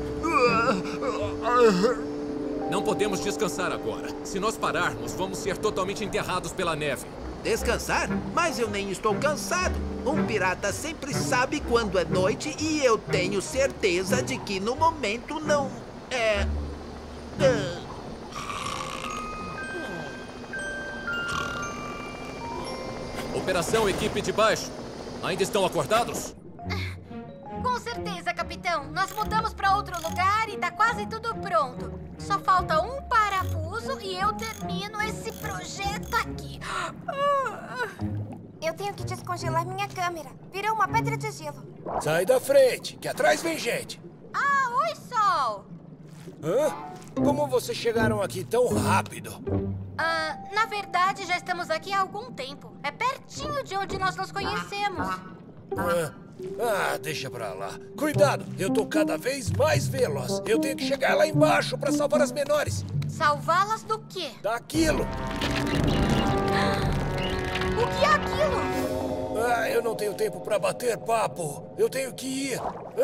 Não podemos descansar agora. Se nós pararmos, vamos ser totalmente enterrados pela neve. Descansar? Mas eu nem estou cansado. Um pirata sempre sabe quando é noite e eu tenho certeza de que no momento não é... Operação Equipe de Baixo. Ainda estão acordados? Com certeza, capitão. Nós mudamos para outro lugar e tá quase tudo pronto. Só falta um parafuso e eu termino esse projeto aqui. Eu tenho que descongelar minha câmera. Virou uma pedra de gelo. Sai da frente, que atrás vem gente. Oi, Sol. Como vocês chegaram aqui tão rápido? Na verdade, já estamos aqui há algum tempo. É pertinho de onde nós nos conhecemos. Deixa pra lá. Cuidado, eu tô cada vez mais veloz. Eu tenho que chegar lá embaixo pra salvar as menores. Salvá-las do quê? Daquilo. O que é aquilo? Eu não tenho tempo pra bater papo. Eu tenho que ir.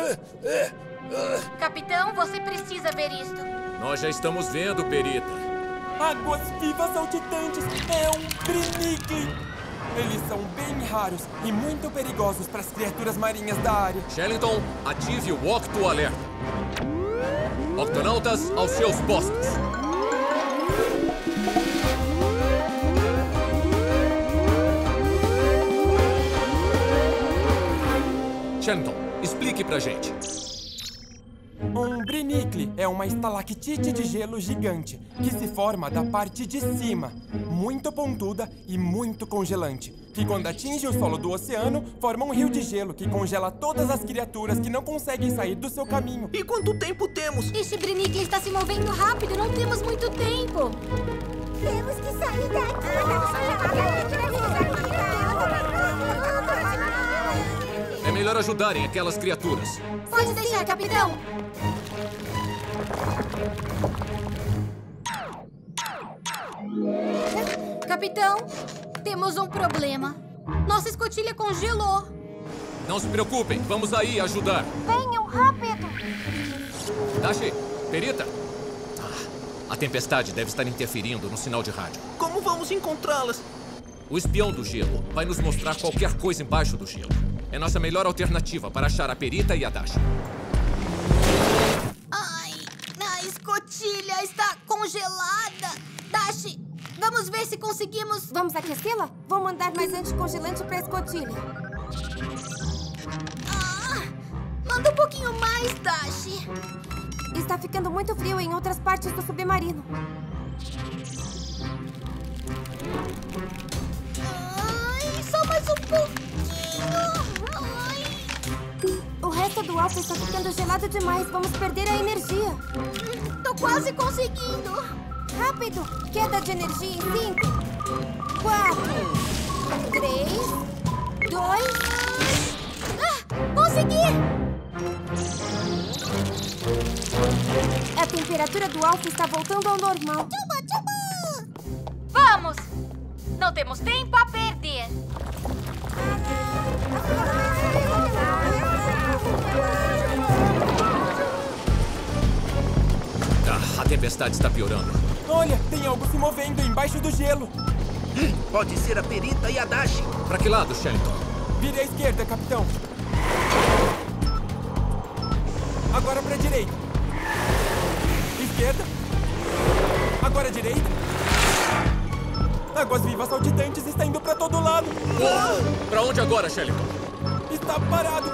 Capitão, você precisa ver isto. Nós já estamos vendo, Perita. Águas vivas saltitantes. É um Brinique. Eles são bem raros e muito perigosos para as criaturas marinhas da área. Sherrington, ative o Octo Alerta. Octonautas, aos seus postos. Sherrington, explique pra gente. Um Brinicle é uma estalactite de gelo gigante que se forma da parte de cima, muito pontuda e muito congelante, que quando atinge o solo do oceano, forma um rio de gelo que congela todas as criaturas que não conseguem sair do seu caminho. E quanto tempo temos? Este Brinicle está se movendo rápido, não temos muito tempo. Temos que sair daqui. É melhor ajudarem aquelas criaturas. Pode deixar, capitão. Capitão, temos um problema. Nossa escotilha congelou. Não se preocupem, vamos aí ajudar. Venham rápido. Dashi, Perita. A tempestade deve estar interferindo no sinal de rádio. Como vamos encontrá-las? O espião do gelo vai nos mostrar qualquer coisa embaixo do gelo. É nossa melhor alternativa para achar a Perita e a Dashi. Ai, a escotilha está congelada. Dashi, vamos ver se conseguimos... Vamos aquecê-la? Vou mandar mais anticongelante para a escotilha. Manda um pouquinho mais, Dashi. Está ficando muito frio em outras partes do submarino. Ai, só mais um pouquinho. O resto do alfa está ficando gelado demais. Vamos perder a energia. Tô quase conseguindo. Rápido! Queda de energia em 5, 4, 3, 2... Consegui! A temperatura do alfa está voltando ao normal. Vamos! Não temos tempo a perder. A tempestade está piorando. Olha, tem algo se movendo embaixo do gelo. Pode ser a Perita e a Dashi. Para que lado, Shellington? Vire à esquerda, capitão. Agora para a direita. Esquerda. Agora à direita. Águas vivas saltitantes está indo para todo lado. Para onde agora, Shellington? Está parado.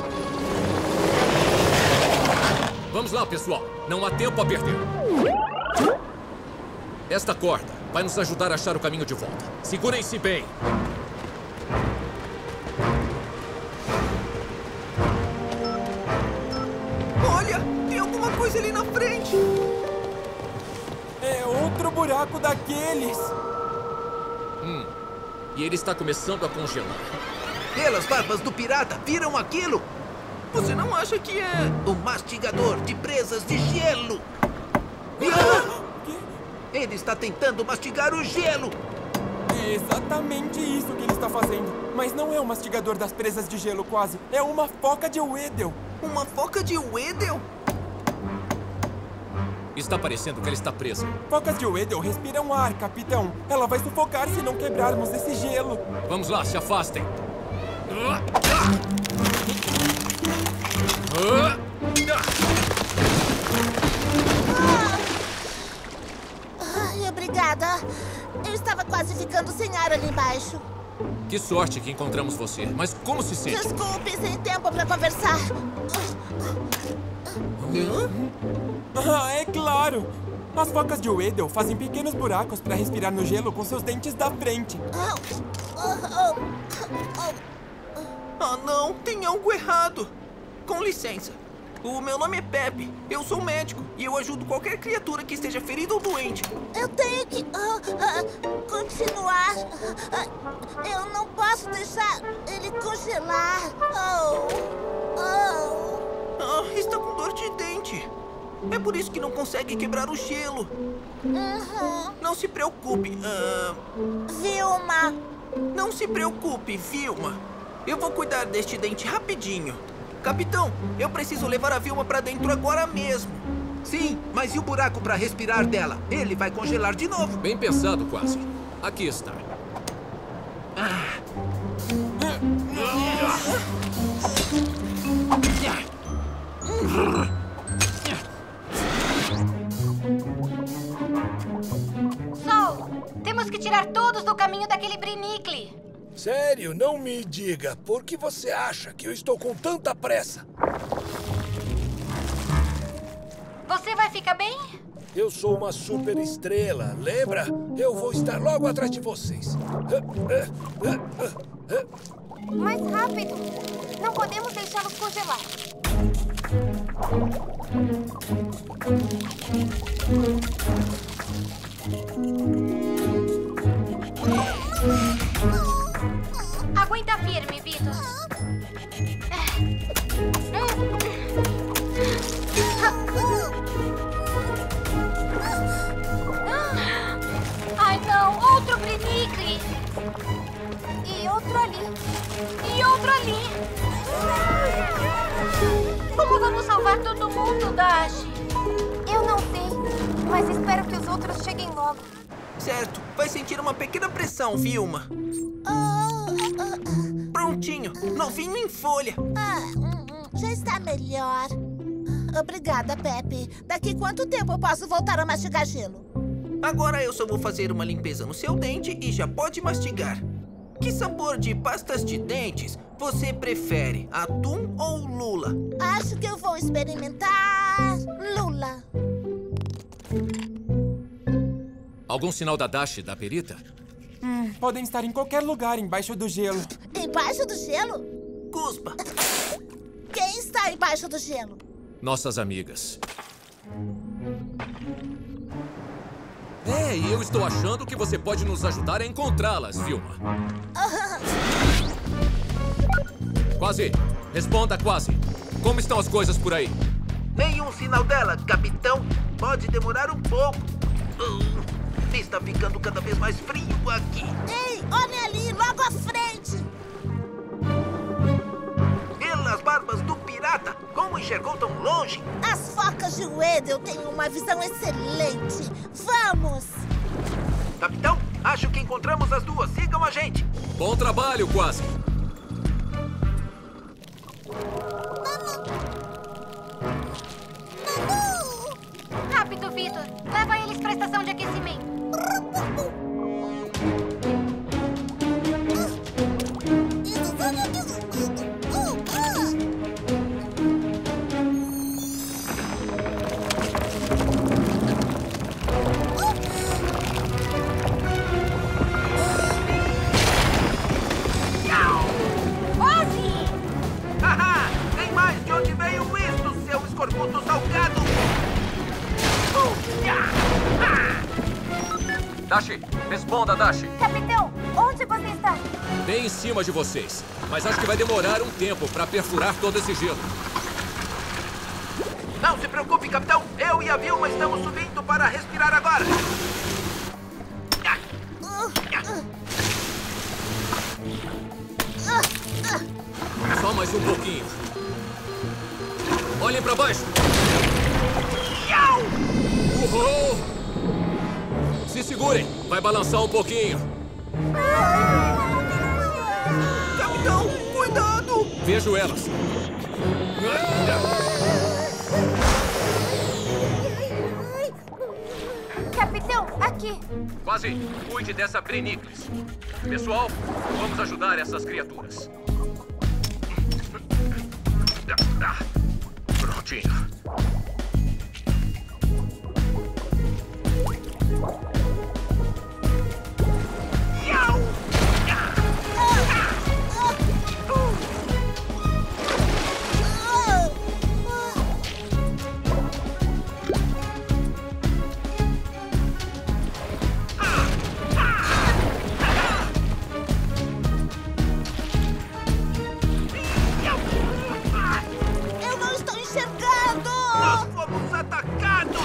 Vamos lá, pessoal. Não há tempo a perder. Esta corda vai nos ajudar a achar o caminho de volta. Segurem-se bem. Olha, tem alguma coisa ali na frente. É outro buraco daqueles. E ele está começando a congelar. Pelas barbas do pirata, viram aquilo? Você não acha que é... O mastigador de presas de gelo. Ele está tentando mastigar o gelo. É exatamente isso que ele está fazendo. Mas não é um mastigador das presas de gelo, quase. É uma foca de Weddell. Uma foca de Weddell? Está parecendo que ela está presa. Focas de Weddell respiram ar, capitão. Ela vai sufocar se não quebrarmos esse gelo. Vamos lá, se afastem. Ai, obrigada. Eu estava quase ficando sem ar ali embaixo. Que sorte que encontramos você. Mas como se sente? Desculpe, sem tempo para conversar. É claro! As focas de Weddell fazem pequenos buracos para respirar no gelo com seus dentes da frente. Ah, não! Tem algo errado! Com licença. O meu nome é Pepe. Eu sou médico e eu ajudo qualquer criatura que esteja ferida ou doente. Eu tenho que continuar. Eu não posso deixar ele congelar. Está com dor de dente. É por isso que não consegue quebrar o gelo. Não se preocupe. Vilma. Não se preocupe, Vilma. Eu vou cuidar deste dente rapidinho. Capitão, eu preciso levar a Vilma pra dentro agora mesmo. Sim, mas e o buraco para respirar dela? Ele vai congelar de novo. Bem pensado, quase. Aqui está. Sol, temos que tirar todos do caminho daquele Brinicle. Sério, não me diga. Por que você acha que eu estou com tanta pressa? Você vai ficar bem? Eu sou uma super estrela, lembra? Eu vou estar logo atrás de vocês. Mais rápido! Não podemos deixá-los congelar. Aguenta firme, Vitor. Ai, não! Outro Brinicle! E outro ali. E outro ali! Como vamos salvar todo mundo, Dash? Eu não sei, mas espero que os outros cheguem logo. Certo, vai sentir uma pequena pressão, Vilma. Prontinho, novinho em folha. Já está melhor. Obrigada, Pepe. Daqui quanto tempo eu posso voltar a mastigar gelo? Agora eu só vou fazer uma limpeza no seu dente e já pode mastigar. Que sabor de pastas de dentes você prefere, atum ou lula? Acho que eu vou experimentar lula. Algum sinal da Dash, da perita? Podem estar em qualquer lugar embaixo do gelo. Embaixo do gelo? Cuspa. Quem está embaixo do gelo? Nossas amigas. E eu estou achando que você pode nos ajudar a encontrá-las, Vilma. Quase. Responda, Quase. Como estão as coisas por aí? Nenhum sinal dela, capitão. Pode demorar um pouco. Está ficando cada vez mais frio aqui. Ei, olhem ali, logo à frente. Pelas barbas do pirata, como enxergou tão longe? As focas de Wedel têm uma visão excelente. Vamos! Capitão, acho que encontramos as duas. Sigam a gente. Bom trabalho, Quase. Rápido, Vitor. Leva eles para a estação de aquecimento. Tem mais de onde veio isso, seu escorbuto salgado! Dashi, responda, Dashi. Capitão, onde você está? Bem em cima de vocês. Mas acho que vai demorar um tempo para perfurar todo esse gelo. Não se preocupe, capitão. Eu e a Vilma estamos subindo para respirar agora. Só mais um pouquinho. Olhem para baixo. Uhul! Se segurem, vai balançar um pouquinho. Capitão, cuidado! Vejo elas. Capitão, aqui. Quase, cuide dessa Brenicles. Pessoal, vamos ajudar essas criaturas. Prontinho. Eu não estou enxergando! Nós fomos atacados!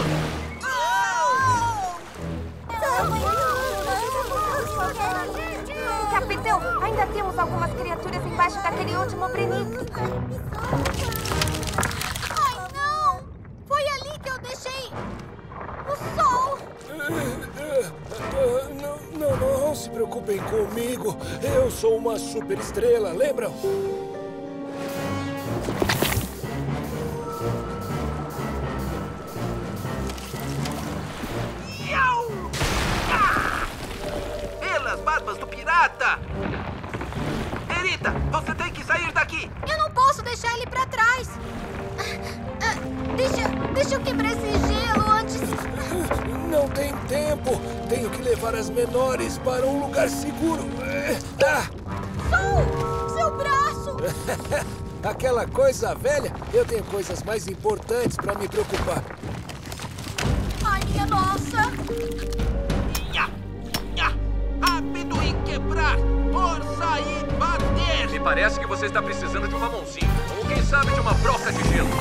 Capitão, ainda temos algumas criaturas embaixo daquele último Brenique. Ai, não! Foi ali que eu deixei o sol! Não se preocupem comigo. Eu sou uma super estrela, lembram? Pelas barbas do pirata! Erita, você tem que sair daqui! Eu não posso deixar ele pra trás. Deixa eu quebrar esse tempo. Tenho que levar as menores para um lugar seguro. Sol! Seu braço! Aquela coisa velha, eu tenho coisas mais importantes para me preocupar. Ai, minha nossa! Rápido e quebrar! Força e bater! Me parece que você está precisando de uma mãozinha. Ou quem sabe de uma broca de gelo.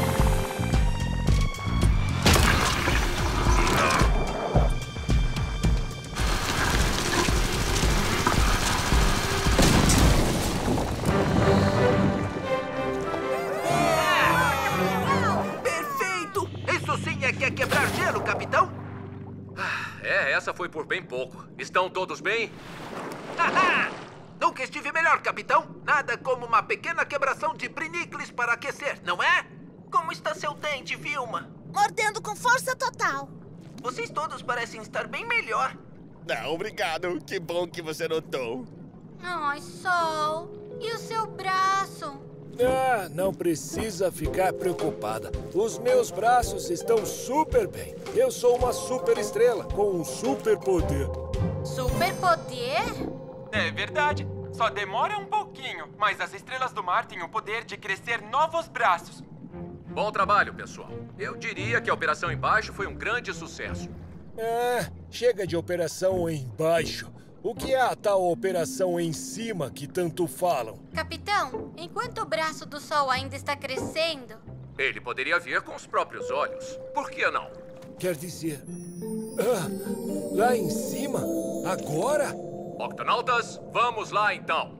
Perfeito! Isso sim é que é quebrar gelo, capitão! Essa foi por bem pouco. Estão todos bem? Nunca estive melhor, capitão. Nada como uma pequena quebração de brinicles para aquecer, não é? Como está seu dente, Vilma? Mordendo com força total. Vocês todos parecem estar bem melhor. Não, obrigado. Que bom que você notou. Ai, Sol. E o seu braço? Não precisa ficar preocupada. Os meus braços estão super bem. Eu sou uma super estrela com um super poder. Superpoder? É verdade. Só demora um pouquinho, mas as estrelas do mar têm o poder de crescer novos braços. Bom trabalho, pessoal. Eu diria que a Operação Embaixo foi um grande sucesso. Chega de operação embaixo. O que é a tal operação em cima que tanto falam? Capitão, enquanto o braço do Sol ainda está crescendo... Ele poderia ver com os próprios olhos. Por que não? Quer dizer... lá em cima? Agora? Octonautas, vamos lá então.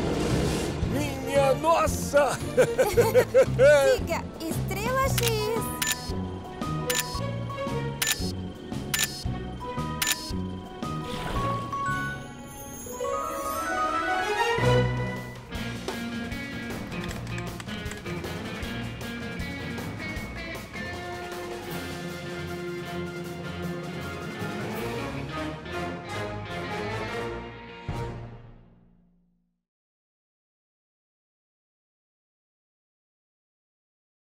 Minha nossa! Siga Estrela X.